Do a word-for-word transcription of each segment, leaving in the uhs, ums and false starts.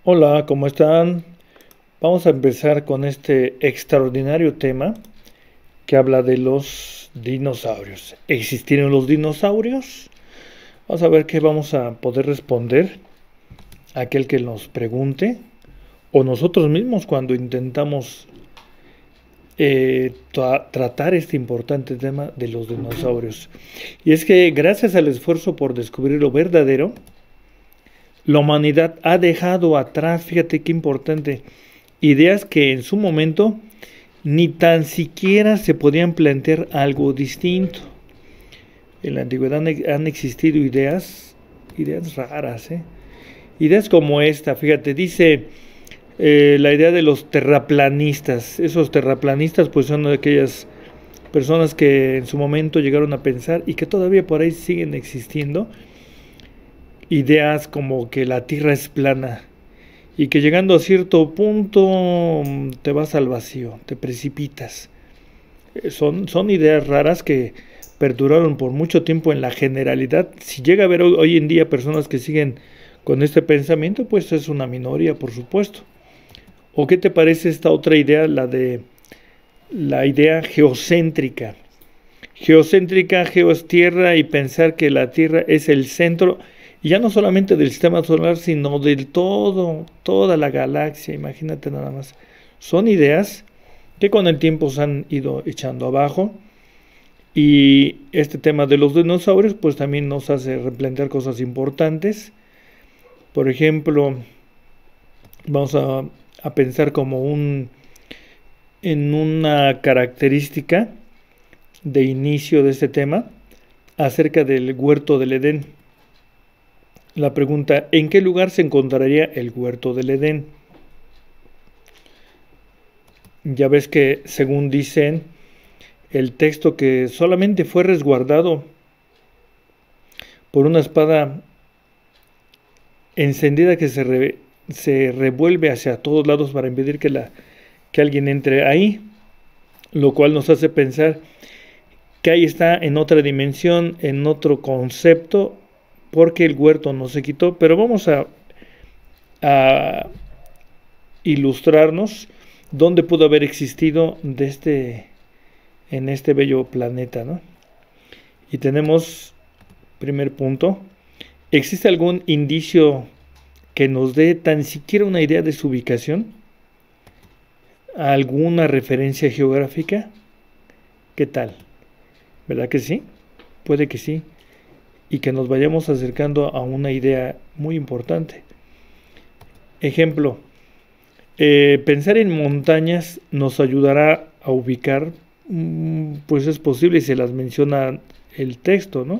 Hola, ¿cómo están? Vamos a empezar con este extraordinario tema que habla de los dinosaurios. ¿Existieron los dinosaurios? Vamos a ver qué vamos a poder responder a aquel que nos pregunte o nosotros mismos cuando intentamos eh, tra tratar este importante tema de los dinosaurios. Y es que gracias al esfuerzo por descubrir lo verdadero, la humanidad ha dejado atrás, fíjate qué importante, ideas que en su momento ni tan siquiera se podían plantear algo distinto. En la antigüedad han existido ideas, ideas raras, ¿eh? Ideas como esta, fíjate, dice eh, la idea de los terraplanistas. Esos terraplanistas pues son aquellas personas que en su momento llegaron a pensar y que todavía por ahí siguen existiendo. Ideas como que la Tierra es plana y que llegando a cierto punto te vas al vacío, te precipitas. Son, son ideas raras que perduraron por mucho tiempo en la generalidad. Si llega a haber hoy, hoy en día personas que siguen con este pensamiento, pues es una minoría, por supuesto. ¿O qué te parece esta otra idea, la de la idea geocéntrica? Geocéntrica, geo es tierra y pensar que la Tierra es el centro, y ya no solamente del sistema solar, sino del todo, toda la galaxia, imagínate nada más. Son ideas que con el tiempo se han ido echando abajo, y este tema de los dinosaurios pues también nos hace replantear cosas importantes. Por ejemplo, vamos a, a pensar como un en una característica de inicio de este tema acerca del huerto del Edén. La pregunta, ¿en qué lugar se encontraría el huerto del Edén? Ya ves que, según dicen, el texto que solamente fue resguardado por una espada encendida que se, re, se revuelve hacia todos lados para impedir que, la, que alguien entre ahí, lo cual nos hace pensar que ahí está en otra dimensión, en otro concepto, porque el huerto no se quitó. Pero vamos a, a ilustrarnos dónde pudo haber existido de este, en este bello planeta, ¿no? Y tenemos, primer punto, ¿existe algún indicio que nos dé tan siquiera una idea de su ubicación? ¿Alguna referencia geográfica? ¿Qué tal? ¿Verdad que sí? Puede que sí. Y que nos vayamos acercando a una idea muy importante. Ejemplo, eh, pensar en montañas nos ayudará a ubicar, pues es posible, se las menciona el texto, ¿no?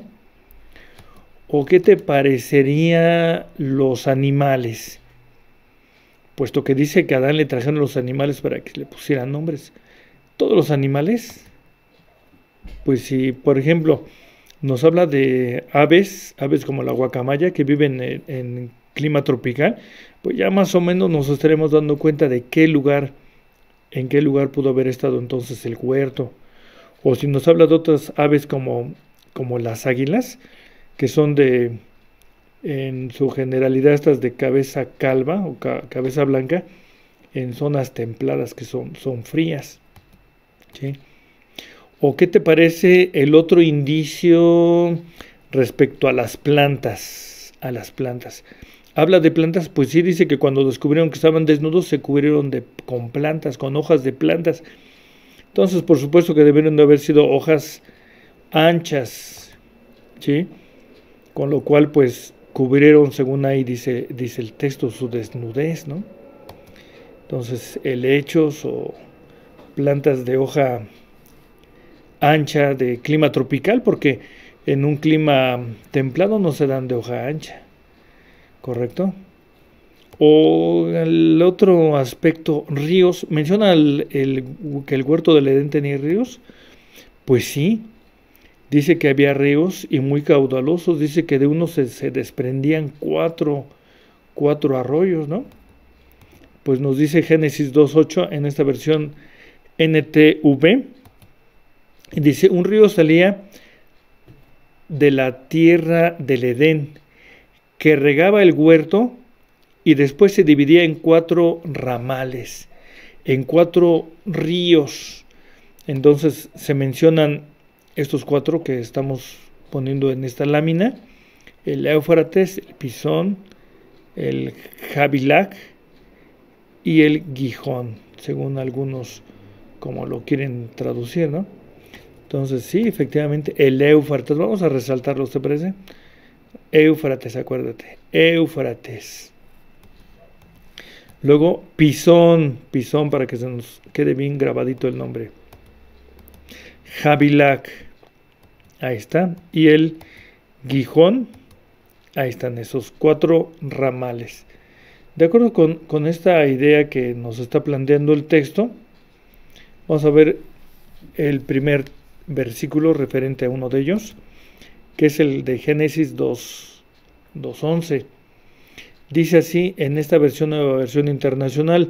¿O qué te parecería los animales? Puesto que dice que a Adán le trajeron los animales para que le pusieran nombres. ¿Todos los animales? Pues si, por ejemplo, nos habla de aves, aves como la guacamaya que viven en, en clima tropical, pues ya más o menos nos estaremos dando cuenta de qué lugar, en qué lugar pudo haber estado entonces el huerto. O si nos habla de otras aves como, como las águilas, que son de, en su generalidad, estas de cabeza calva o ca cabeza blanca, en zonas templadas que son, son frías, ¿sí? ¿O qué te parece el otro indicio respecto a las plantas? A las plantas. Habla de plantas, pues sí, dice que cuando descubrieron que estaban desnudos se cubrieron de, con plantas, con hojas de plantas. Entonces, por supuesto que debieron de haber sido hojas anchas, ¿sí? Con lo cual, pues, cubrieron, según ahí dice, dice el texto, su desnudez, ¿no? Entonces, helechos o plantas de hoja ancha de clima tropical, porque en un clima templado no se dan de hoja ancha, ¿correcto? O el otro aspecto, ríos, menciona el, el, que el huerto del Edén tenía ríos, pues sí, dice que había ríos y muy caudalosos, dice que de uno se, se desprendían cuatro, cuatro arroyos, ¿no? Pues nos dice Génesis dos ocho en esta versión N T V, dice, un río salía de la tierra del Edén, que regaba el huerto y después se dividía en cuatro ramales, en cuatro ríos. Entonces se mencionan estos cuatro que estamos poniendo en esta lámina: el Éufrates, el Pisón, el Havilah y el Gihón, según algunos como lo quieren traducir, ¿no? Entonces sí, efectivamente, el Éufrates, vamos a resaltarlo, ¿te parece? Éufrates, acuérdate, Éufrates. Luego Pisón, Pisón, para que se nos quede bien grabadito el nombre. Havilah, ahí está. Y el Gihón, ahí están esos cuatro ramales. De acuerdo con, con esta idea que nos está planteando el texto, vamos a ver el primer versículo referente a uno de ellos, que es el de Génesis dos, dos once. Dice así en esta versión, nueva versión internacional: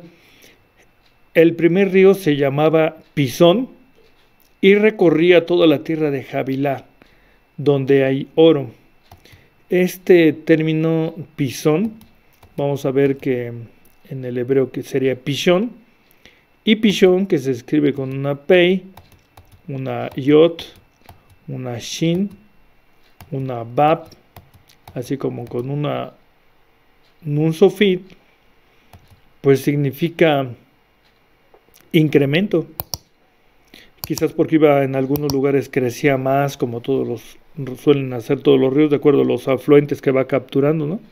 el primer río se llamaba Pisón y recorría toda la tierra de Havilah, donde hay oro. Este término Pisón, vamos a ver que en el hebreo que sería Pishón, y Pishón, que se escribe con una Pei, una Yod, una Shin, una Bab, así como con una Nun Sofit, pues significa incremento. Quizás porque iba en algunos lugares crecía más, como todos los suelen hacer todos los ríos, de acuerdo a los afluentes que va capturando, ¿no?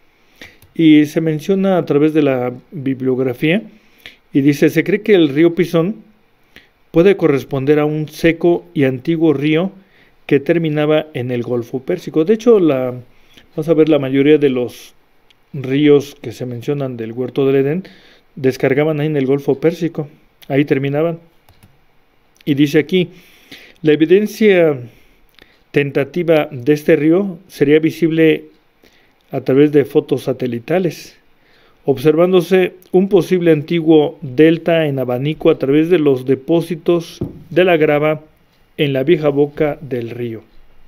Y se menciona a través de la bibliografía, y dice: se cree que el río Pisón puede corresponder a un seco y antiguo río que terminaba en el Golfo Pérsico. De hecho, la, vamos a ver, la mayoría de los ríos que se mencionan del huerto del Edén descargaban ahí en el Golfo Pérsico, ahí terminaban. Y dice aquí: la evidencia tentativa de este río sería visible a través de fotos satelitales, observándose un posible antiguo delta en abanico a través de los depósitos de la grava en la vieja boca del río.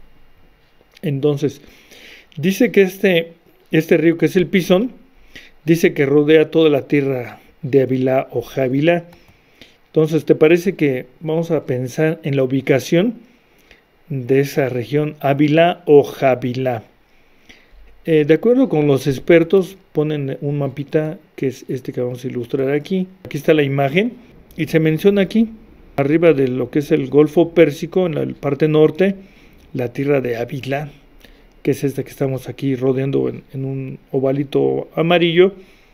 Entonces, dice que este, este río, que es el Pisón, dice que rodea toda la tierra de Havilah o Havilah. Entonces, ¿te parece que vamos a pensar en la ubicación de esa región, Havilah o Havilah? Eh, de acuerdo con los expertos, ponen un mapita que es este que vamos a ilustrar aquí. Aquí está la imagen y se menciona aquí, arriba de lo que es el Golfo Pérsico, en la parte norte, la tierra de Havilah, que es esta que estamos aquí rodeando en, en un ovalito amarillo,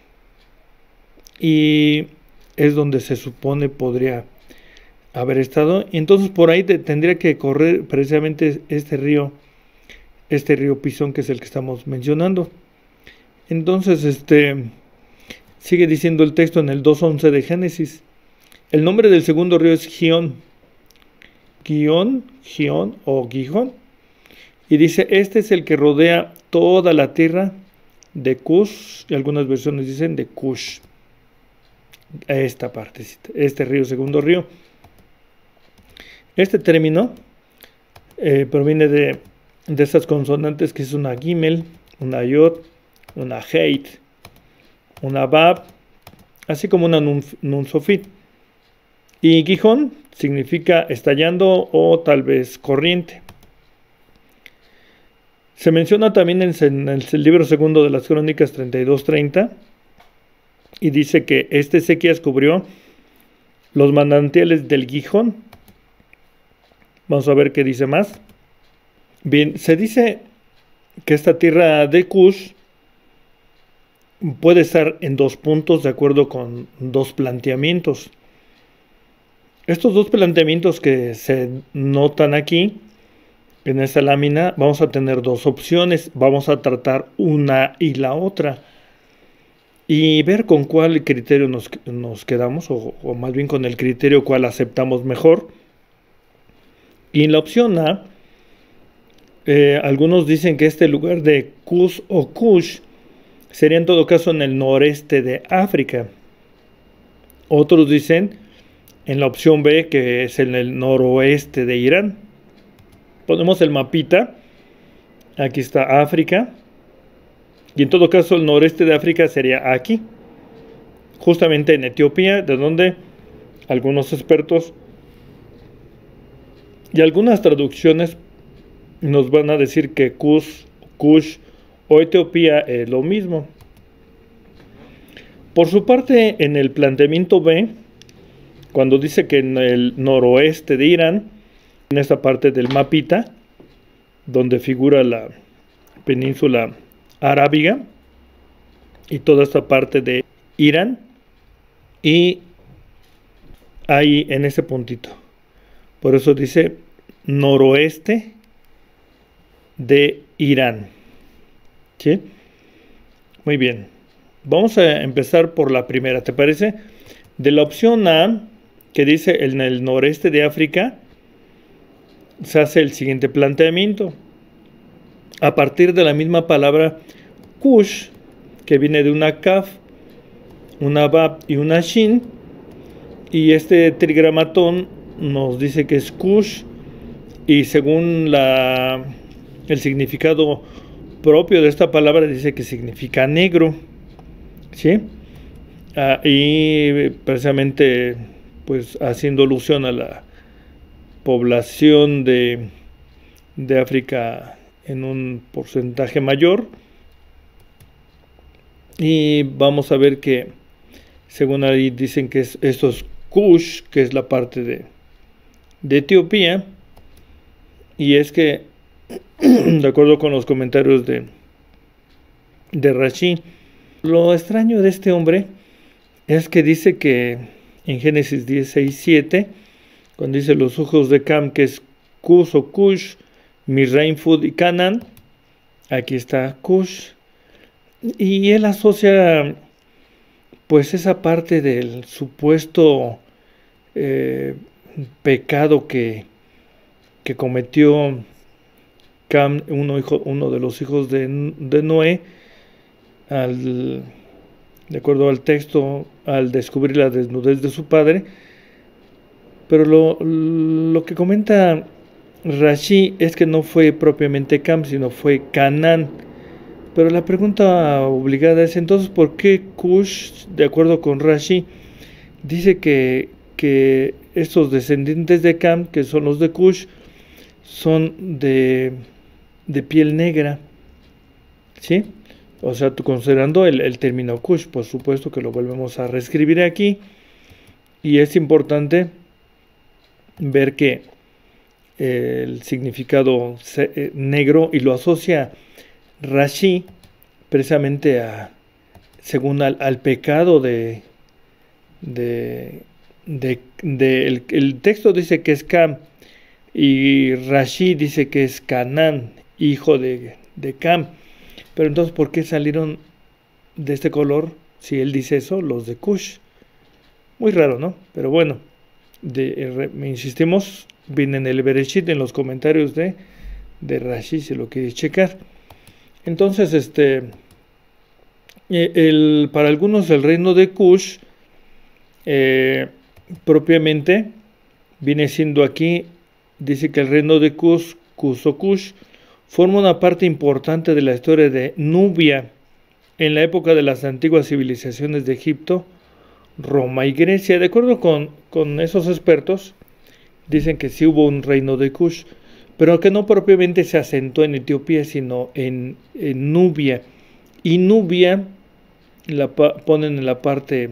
y es donde se supone podría haber estado. Y entonces por ahí te, tendría que correr precisamente este río, este río Pisón, que es el que estamos mencionando. Entonces, este sigue diciendo el texto en el dos once de Génesis: el nombre del segundo río es Gihón, Gihón, Gihón o Gihón, y dice: este es el que rodea toda la tierra de Cush, y algunas versiones dicen de Cush, esta parte, este río, segundo río. Este término eh, proviene de, de estas consonantes, que es una Gimel, una Yod, una Heit, una Bab, así como una Nun, nun Sofit. Y Gihón significa estallando o tal vez corriente. Se menciona también en, en el libro segundo de las Crónicas treinta y dos treinta, y dice que este Ezequías cubrió los manantiales del Gihón. Vamos a ver qué dice más. Bien, se dice que esta tierra de Cush puede estar en dos puntos de acuerdo con dos planteamientos. Estos dos planteamientos que se notan aquí en esta lámina, vamos a tener dos opciones. Vamos a tratar una y la otra y ver con cuál criterio nos, nos quedamos, o, o más bien con el criterio cuál aceptamos mejor. Y en la opción A, eh, algunos dicen que este lugar de Cus o Kush sería en todo caso en el noreste de África. Otros dicen en la opción B, que es en el noroeste de Irán. Ponemos el mapita. Aquí está África. Y en todo caso el noreste de África sería aquí, justamente en Etiopía, de donde algunos expertos y algunas traducciones nos van a decir que Kush, Kush o Etiopía es lo mismo. Por su parte, en el planteamiento B, cuando dice que en el noroeste de Irán, en esta parte del mapita, donde figura la península arábiga y toda esta parte de Irán, y ahí en ese puntito. Por eso dice noroeste de Irán. ¿Sí? Muy bien. Vamos a empezar por la primera, ¿te parece? De la opción A, que dice en el noreste de África, se hace el siguiente planteamiento. A partir de la misma palabra Kush, que viene de una Kaf, una Bab y una Shin, y este trigramatón nos dice que es Kush, y según la, el significado propio de esta palabra dice que significa negro, ¿sí? Ah, y precisamente pues haciendo alusión a la población de, de África en un porcentaje mayor. Y vamos a ver que según ahí dicen que es, esto es Kush, que es la parte de, de Etiopía, y es que de acuerdo con los comentarios de, de Rashi, lo extraño de este hombre es que dice que en Génesis dieciséis siete, cuando dice los hijos de Cam, que es Cus o Cush, Misraim, Fud y Canaán, aquí está Cush, y él asocia pues esa parte del supuesto eh, pecado que, que cometió Cam, uno, hijo, uno de los hijos de, de Noé, al, de acuerdo al texto, al descubrir la desnudez de su padre. Pero lo, lo que comenta Rashi es que no fue propiamente Cam, sino fue Canaán. Pero la pregunta obligada es entonces, ¿por qué Cush, de acuerdo con Rashi, dice que, que estos descendientes de Cam, que son los de Cush, son de, de piel negra? ¿Sí? O sea, considerando el, el término Cush, por supuesto que lo volvemos a reescribir aquí. Y es importante ver que eh, el significado eh, negro, y lo asocia Rashi precisamente a, según al, al pecado de, de, de, de el, el texto dice que es Cam, y Rashi dice que es Canaán, hijo de, de Cam. Pero entonces, ¿por qué salieron de este color? Si él dice eso, los de Cush. Muy raro, ¿no? Pero bueno, de, me insistimos, viene en el Bereshit, en los comentarios de, de Rashi, si lo quieres checar. Entonces, este, el, para algunos el reino de Cush, eh, propiamente, viene siendo aquí, dice que el reino de Cush, Cush o Cush, forma una parte importante de la historia de Nubia en la época de las antiguas civilizaciones de Egipto, Roma y Grecia. De acuerdo con, con esos expertos, dicen que sí hubo un reino de Cush, pero que no propiamente se asentó en Etiopía, sino en, en Nubia. Y Nubia la ponen en la parte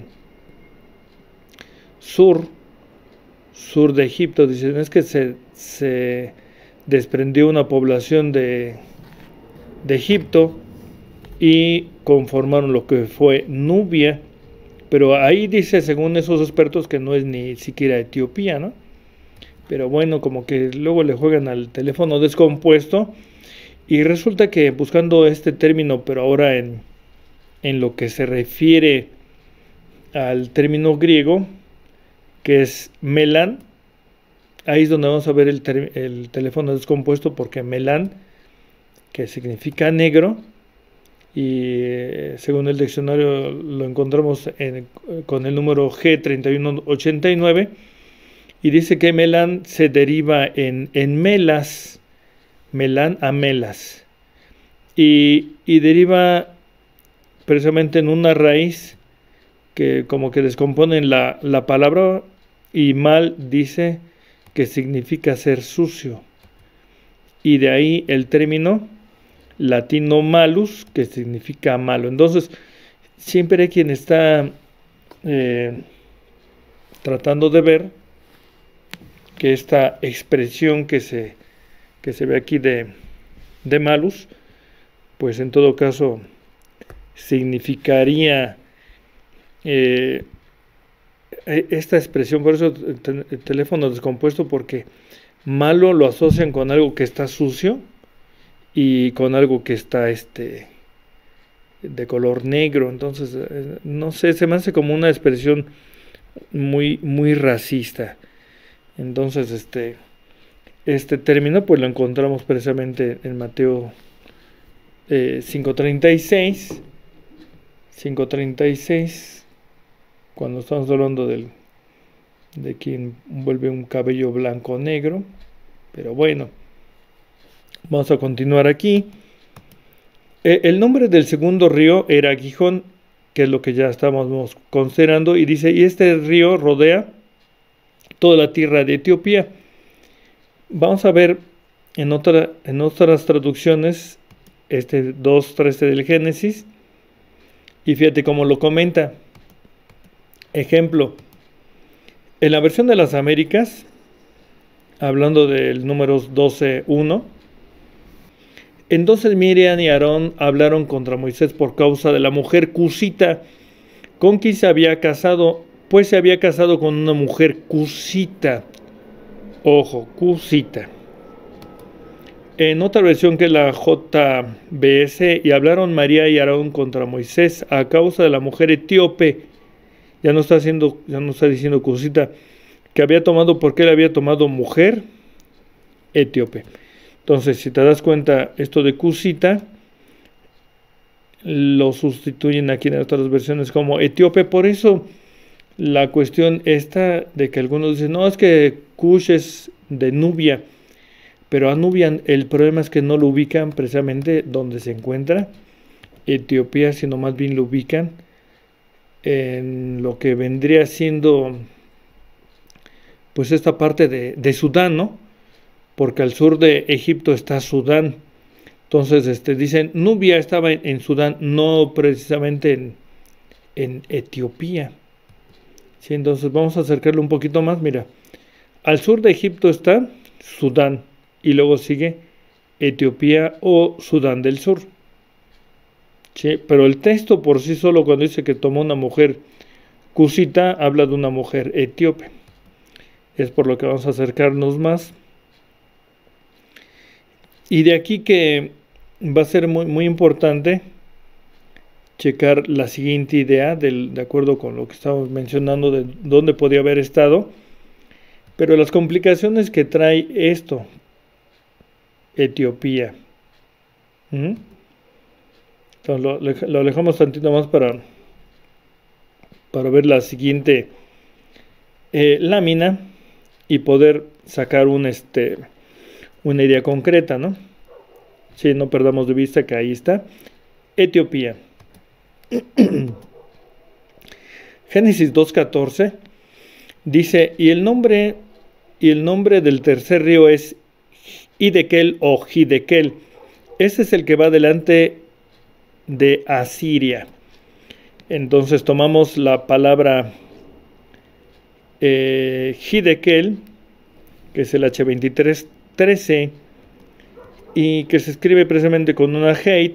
sur, sur de Egipto. Dicen es que se, se desprendió una población de, de Egipto y conformaron lo que fue Nubia. Pero ahí dice, según esos expertos, que no es ni siquiera Etiopía, ¿no? Pero bueno, como que luego le juegan al teléfono descompuesto, y resulta que buscando este término, pero ahora en, en lo que se refiere al término griego, que es melán, ahí es donde vamos a ver el, el teléfono descompuesto, porque melán, que significa negro, y eh, según el diccionario lo encontramos en, con el número G treinta y uno ochenta y nueve, y dice que melán se deriva en, en melas, melán a melas, y, y deriva precisamente en una raíz que como que descomponen la, la palabra, y mal dice que significa ser sucio. Y de ahí el término latino malus, que significa malo. Entonces, siempre hay quien está eh, tratando de ver que esta expresión que se, que se ve aquí de, de malus, pues en todo caso significaría eh, esta expresión. Por eso el teléfono descompuesto, porque malo lo asocian con algo que está sucio y con algo que está este de color negro. Entonces eh, no sé, se me hace como una expresión muy muy racista. Entonces este este término pues lo encontramos precisamente en Mateo eh, cinco treinta y seis, cuando estamos hablando del de quien vuelve un cabello blanco o negro. Pero bueno, vamos a continuar aquí. Eh, el nombre del segundo río era Gihón, que es lo que ya estábamos considerando, y dice, y este río rodea toda la tierra de Etiopía. Vamos a ver en, otra, en otras traducciones este dos trece del Génesis, y fíjate cómo lo comenta. Ejemplo, en la versión de las Américas, hablando del números doce uno, entonces Miriam y Aarón hablaron contra Moisés por causa de la mujer cusita con quien se había casado, pues se había casado con una mujer cusita. Ojo, cusita. En otra versión, que es la J B S, y hablaron María y Aarón contra Moisés a causa de la mujer etíope. Ya no está haciendo, ya no está diciendo cusita, que había tomado, porque él había tomado mujer etíope. Entonces, si te das cuenta, esto de cusita lo sustituyen aquí en otras versiones como etíope. Por eso la cuestión esta de que algunos dicen, no, es que Cush es de Nubia, pero a Nubia el problema es que no lo ubican precisamente donde se encuentra Etiopía, sino más bien lo ubican en lo que vendría siendo pues esta parte de, de Sudán, ¿no? Porque al sur de Egipto está Sudán. Entonces este, dicen, Nubia estaba en, en Sudán, no precisamente en, en Etiopía. Sí, entonces vamos a acercarlo un poquito más. Mira, al sur de Egipto está Sudán, y luego sigue Etiopía o Sudán del Sur. Sí, pero el texto por sí solo, cuando dice que tomó una mujer cusita, habla de una mujer etíope. Es por lo que vamos a acercarnos más. Y de aquí que va a ser muy, muy importante checar la siguiente idea, del, de acuerdo con lo que estamos mencionando, de dónde podía haber estado, pero las complicaciones que trae esto, Etiopía. ¿Mm? Entonces lo, lo alejamos tantito más para, para ver la siguiente eh, lámina y poder sacar un, este, una idea concreta, ¿no? Sí, no perdamos de vista que ahí está Etiopía. Génesis dos catorce dice, y el nombre y el nombre del tercer río es Hidekel o Hidekel. Este es el que va delante de Asiria. Entonces tomamos la palabra eh, Hidekel, que es el H veintitrés trece, y que se escribe precisamente con una Heit,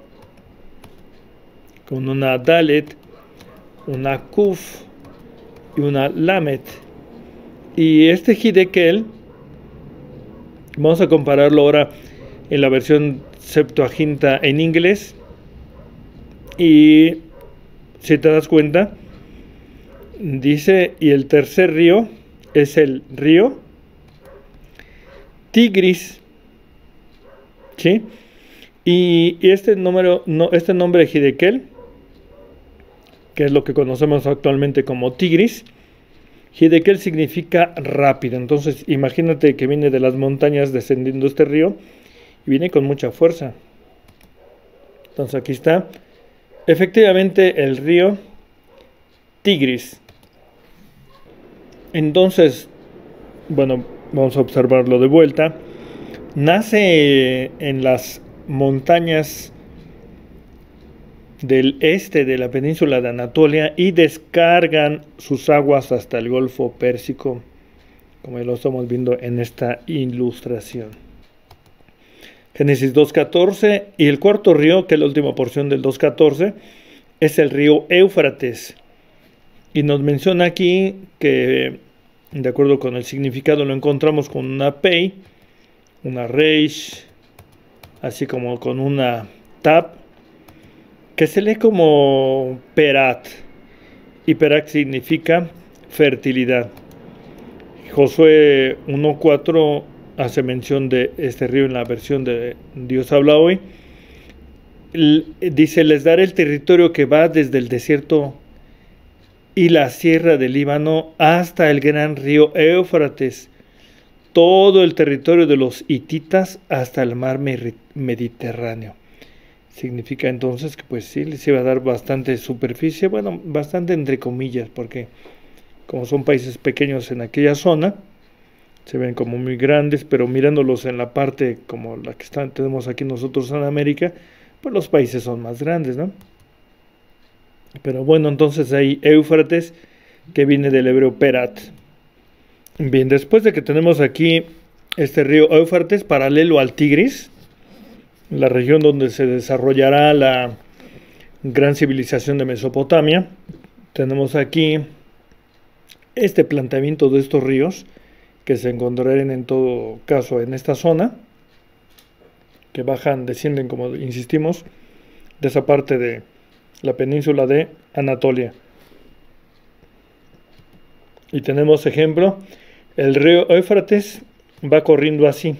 con una Dalet, una Kuf y una Lamet. Y este Hidekel, vamos a compararlo ahora en la versión Septuaginta en inglés. Y si te das cuenta, dice, y el tercer río es el río Tigris. ¿Sí? Y, y este número, no, este nombre Hidekel, que es lo que conocemos actualmente como Tigris, Hidekel significa rápido. Entonces imagínate que viene de las montañas descendiendo este río y viene con mucha fuerza. Entonces aquí está Efectivamente, el río Tigris. Entonces, bueno, vamos a observarlo de vuelta. Nace en las montañas del este de la península de Anatolia y descargan sus aguas hasta el Golfo Pérsico, como lo estamos viendo en esta ilustración. Génesis dos catorce, y el cuarto río, que es la última porción del dos catorce, es el río Éufrates. Y nos menciona aquí que, de acuerdo con el significado, lo encontramos con una pei, una reish, así como con una tab, que se lee como perat, y perat significa fertilidad. Josué uno cuatro hace mención de este río en la versión de Dios habla hoy. Dice: les daré el territorio que va desde el desierto y la sierra del Líbano hasta el gran río Éufrates, todo el territorio de los hititas hasta el mar Mediterráneo. Significa entonces que pues sí, les iba a dar bastante superficie, bueno, bastante entre comillas, porque como son países pequeños en aquella zona, se ven como muy grandes, pero mirándolos en la parte como la que están, tenemos aquí nosotros en América, pues los países son más grandes, ¿no? Pero bueno, entonces hay Éufrates, que viene del hebreo perat. Bien, después de que tenemos aquí este río Éufrates paralelo al Tigris, la región donde se desarrollará la gran civilización de Mesopotamia, tenemos aquí este planteamiento de estos ríos que se encontrarán en todo caso en esta zona, que bajan, descienden, como insistimos, de esa parte de la península de Anatolia. Y tenemos ejemplo, el río Éufrates va corriendo así.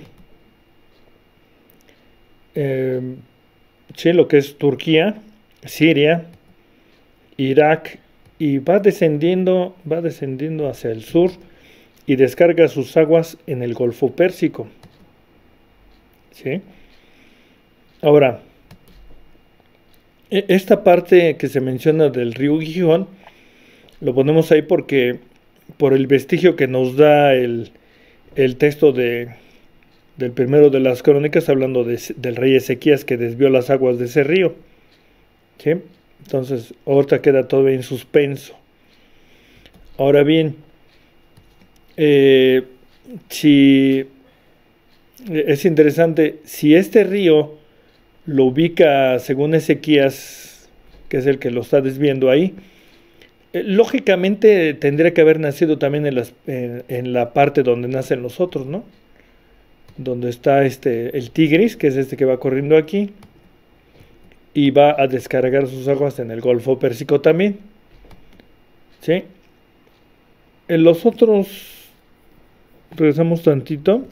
Eh, sí, lo que es Turquía, Siria, Irak, y va descendiendo, va descendiendo hacia el sur y descarga sus aguas en el Golfo Pérsico. ¿Sí? Ahora, esta parte que se menciona del río Gijón, lo ponemos ahí porque por el vestigio que nos da el, el texto de, del primero de las crónicas, hablando de, del rey Ezequías que desvió las aguas de ese río. ¿Sí? Entonces, ahorita queda todo en suspenso. Ahora bien, eh, si es interesante, si este río lo ubica según Ezequías, que es el que lo está desviando ahí, eh, lógicamente tendría que haber nacido también en, las, en, en la parte donde nacen los otros, ¿no? Donde está este, el Tigris, que es este que va corriendo aquí, y va a descargar sus aguas en el Golfo Pérsico también. ¿Sí? En los otros, regresamos tantito.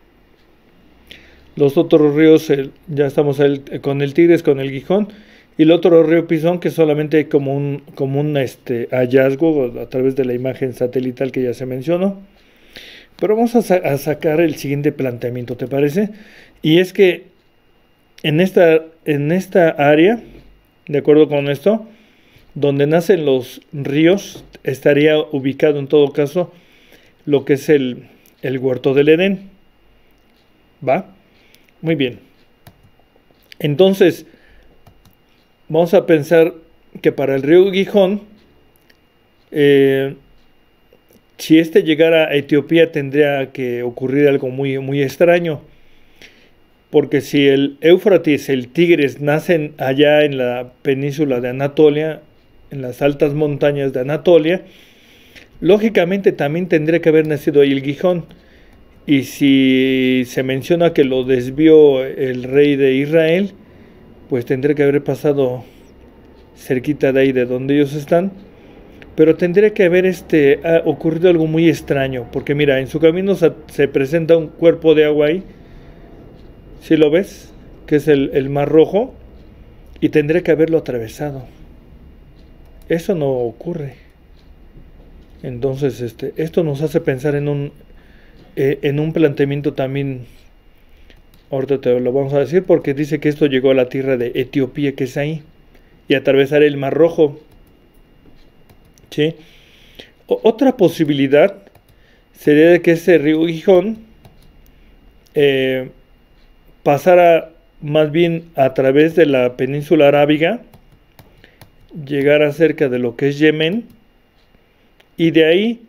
Los otros ríos, el, ya estamos el, con el Tigris, con el Gijón, y el otro río Pisón, que solamente hay como un, como un este, hallazgo a través de la imagen satelital que ya se mencionó. Pero vamos a, sa a sacar el siguiente planteamiento, ¿te parece? Y es que en esta, en esta área, de acuerdo con esto, donde nacen los ríos, estaría ubicado en todo caso lo que es el, el huerto del Edén. ¿Va? Muy bien. Entonces, vamos a pensar que para el río Gijón, eh, si este llegara a Etiopía, tendría que ocurrir algo muy, muy extraño. Porque si el Éufrates, el Tigris, nacen allá en la península de Anatolia, en las altas montañas de Anatolia, lógicamente también tendría que haber nacido ahí el Gijón. Y si se menciona que lo desvió el rey de Israel, pues tendría que haber pasado cerquita de ahí de donde ellos están. Pero tendría que haber este, ha ocurrido algo muy extraño, porque mira, en su camino se, se presenta un cuerpo de agua ahí, ¿sí lo ves? Que es el, el Mar Rojo, y tendría que haberlo atravesado. Eso no ocurre. Entonces, este, esto nos hace pensar en un, eh, en un planteamiento también, ahorita te lo vamos a decir, porque dice que esto llegó a la tierra de Etiopía, que es ahí, y atravesar el Mar Rojo. ¿Sí? O otra posibilidad sería de que ese río Gijón eh, pasara más bien a través de la península arábiga, llegara cerca de lo que es Yemen, y de ahí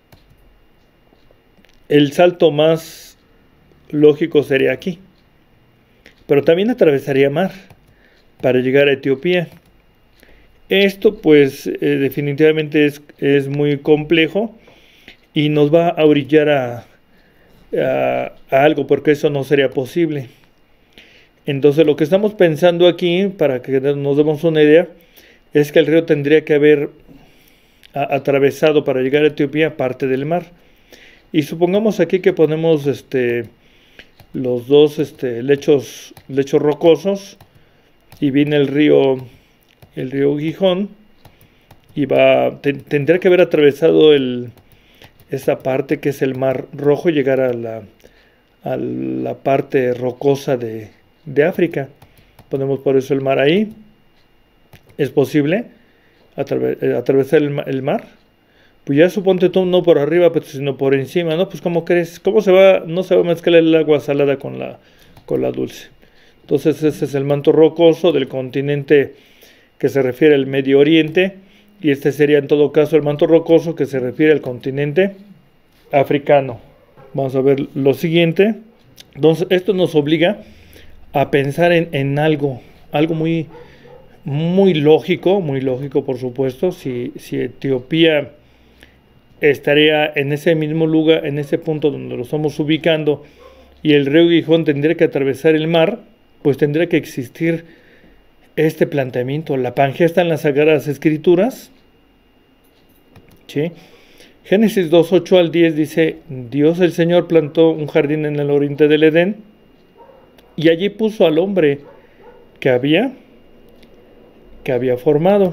el salto más lógico sería aquí. Pero también atravesaría mar para llegar a Etiopía. Esto pues eh, definitivamente es, es muy complejo y nos va a orillar a, a, a algo, porque eso no sería posible. Entonces lo que estamos pensando aquí, para que nos demos una idea, es que el río tendría que haber a, atravesado para llegar a Etiopía parte del mar. Y supongamos aquí que ponemos este, los dos este, lechos, lechos rocosos, y viene el río, el río Gijón, y va, te, tendría que haber atravesado el, esa parte que es el Mar Rojo y llegar a la, a la parte rocosa de, de África. Ponemos por eso el mar ahí. ¿Es posible atraves, eh, atravesar el, el mar? Pues ya suponte tú, no por arriba, pero sino por encima, ¿no? Pues ¿cómo crees? ¿Cómo se va? No se va a mezclar el agua salada con la, con la dulce. Entonces ese es el manto rocoso del continente que se refiere al Medio Oriente, y este sería en todo caso el manto rocoso que se refiere al continente africano. Vamos a ver lo siguiente. Entonces esto nos obliga a pensar en, en algo, algo muy, muy lógico, muy lógico por supuesto. Si, si Etiopía estaría en ese mismo lugar, en ese punto donde lo estamos ubicando, y el río Gijón tendría que atravesar el mar, pues tendría que existir este planteamiento. La Pangea está en las Sagradas Escrituras. ¿Sí? Génesis dos, ocho al diez dice: Dios el Señor plantó un jardín en el oriente del Edén, y allí puso al hombre que había, que había formado.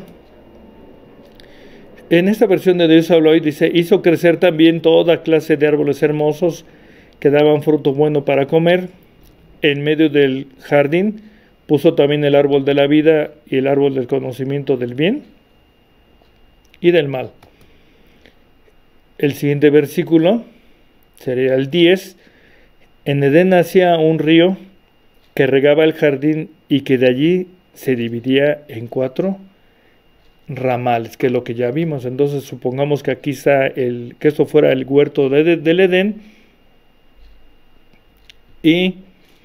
En esta versión de Dios habló y dice: hizo crecer también toda clase de árboles hermosos que daban fruto bueno para comer. En medio del jardín puso también el árbol de la vida y el árbol del conocimiento del bien y del mal. El siguiente versículo sería el diez. En Edén nacía un río que regaba el jardín y que de allí se dividía en cuatro ramales, que es lo que ya vimos. Entonces supongamos que aquí está el, que esto fuera el huerto de, de, del Edén, y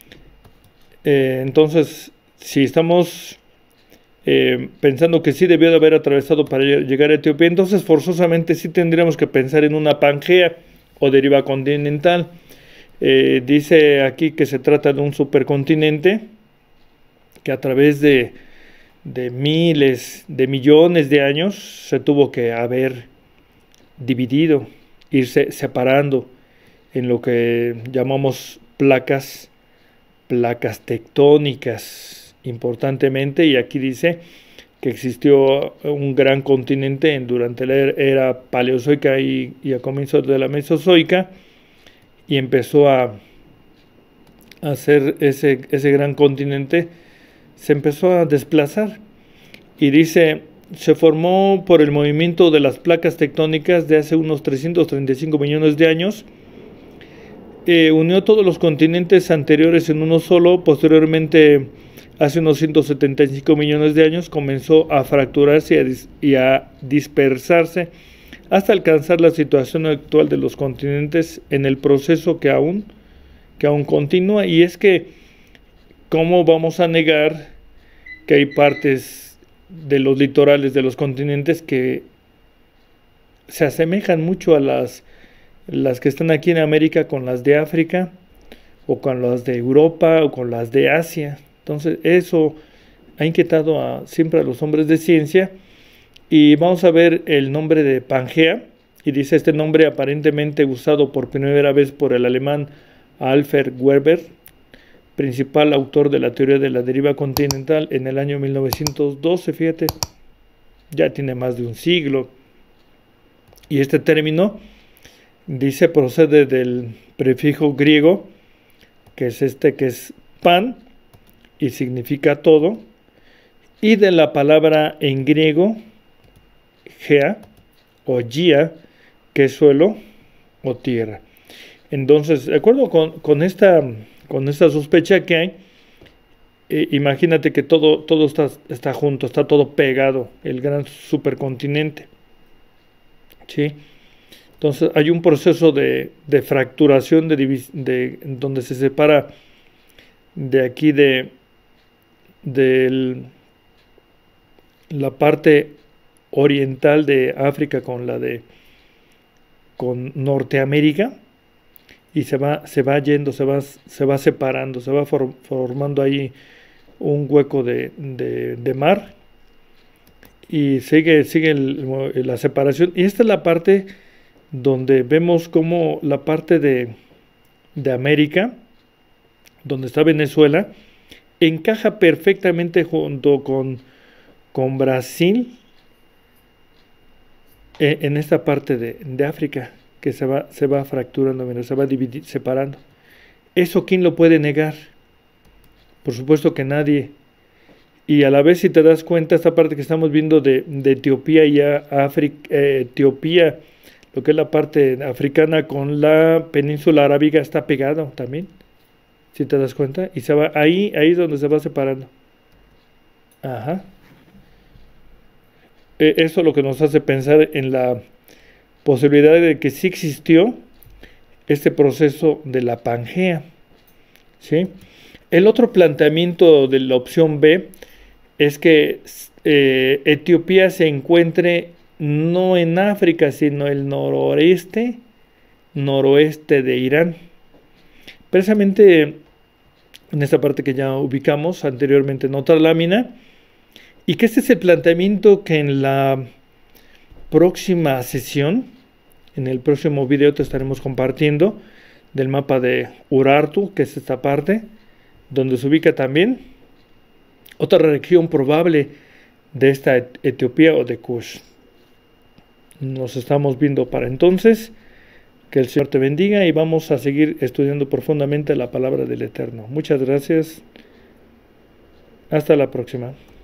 eh, entonces si estamos eh, pensando que sí debió de haber atravesado para llegar a Etiopía, entonces forzosamente sí tendríamos que pensar en una Pangea o deriva continental. Eh, dice aquí que se trata de un supercontinente que a través de de miles, de millones de años se tuvo que haber dividido, irse separando en lo que llamamos placas, placas tectónicas, importantemente. Y aquí dice que existió un gran continente en, durante la era paleozoica y, y a comienzos de la mesozoica, y empezó a, a hacer ese, ese gran continente, se empezó a desplazar, y dice: se formó por el movimiento de las placas tectónicas de hace unos trescientos treinta y cinco millones de años, eh, unió todos los continentes anteriores en uno solo. Posteriormente, hace unos ciento setenta y cinco millones de años, comenzó a fracturarse y a, dis y a dispersarse hasta alcanzar la situación actual de los continentes, en el proceso que aún, que aún continúa. Y es que ¿cómo vamos a negar que hay partes de los litorales de los continentes que se asemejan mucho a las, las que están aquí en América con las de África, o con las de Europa, o con las de Asia? Entonces eso ha inquietado a, siempre a los hombres de ciencia. Y vamos a ver el nombre de Pangea, y dice: este nombre aparentemente usado por primera vez por el alemán Alfred Weber, principal autor de la teoría de la deriva continental, en el año mil novecientos doce. Fíjate, ya tiene más de un siglo. Y este término, dice, procede del prefijo griego, que es este, que es pan, y significa todo, y de la palabra en griego gea o gia, que es suelo o tierra. Entonces, de acuerdo con, con, esta, con esta sospecha que hay, eh, imagínate que todo, todo está, está junto, está todo pegado, el gran supercontinente. ¿Sí? Entonces hay un proceso de, de fracturación de, de donde se separa de aquí de, de la parte oriental de África con la de con Norteamérica, y se va, se va yendo, se va, se va separando, se va for, formando ahí un hueco de, de, de mar, y sigue, sigue el, la separación. Y esta es la parte donde vemos como la parte de, de América, donde está Venezuela, encaja perfectamente junto con, con Brasil en, en esta parte de, de África, que se va, se va fracturando, se va dividir, separando. ¿Eso quién lo puede negar? Por supuesto que nadie. Y a la vez, si te das cuenta, esta parte que estamos viendo de, de Etiopía y África, eh, Etiopía, lo que es la parte africana con la península arábiga, está pegado también, si te das cuenta, y se va ahí, ahí es donde se va separando. Ajá. Eh, eso es lo que nos hace pensar en la posibilidad de que sí existió este proceso de la Pangea, ¿sí? El otro planteamiento de la opción B es que eh, Etiopía se encuentre no en África, sino el noroeste, noroeste de Irán. Precisamente en esta parte que ya ubicamos anteriormente en otra lámina, y que este es el planteamiento que en la próxima sesión, en el próximo video te estaremos compartiendo del mapa de Urartu, que es esta parte, donde se ubica también otra región probable de esta Etiopía o de Kush. Nos estamos viendo para entonces. Que el Señor te bendiga y vamos a seguir estudiando profundamente la palabra del Eterno. Muchas gracias. Hasta la próxima.